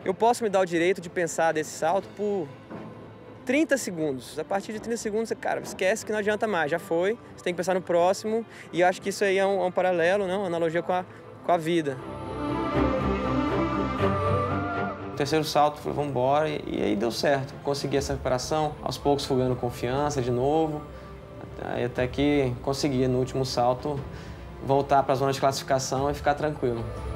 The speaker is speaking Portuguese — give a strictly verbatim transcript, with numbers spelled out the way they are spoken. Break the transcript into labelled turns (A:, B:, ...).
A: eu posso me dar o direito de pensar desse salto por trinta segundos. A partir de trinta segundos, você, cara, esquece que não adianta mais, já foi, você tem que pensar no próximo, e eu acho que isso aí é um, é um paralelo, né? Uma analogia com a, com a vida. O terceiro salto, foi, vamos embora, e, e aí deu certo. Consegui essa recuperação, aos poucos fui ganhando confiança de novo, até, até que consegui, no último salto, voltar para a zona de classificação e ficar tranquilo.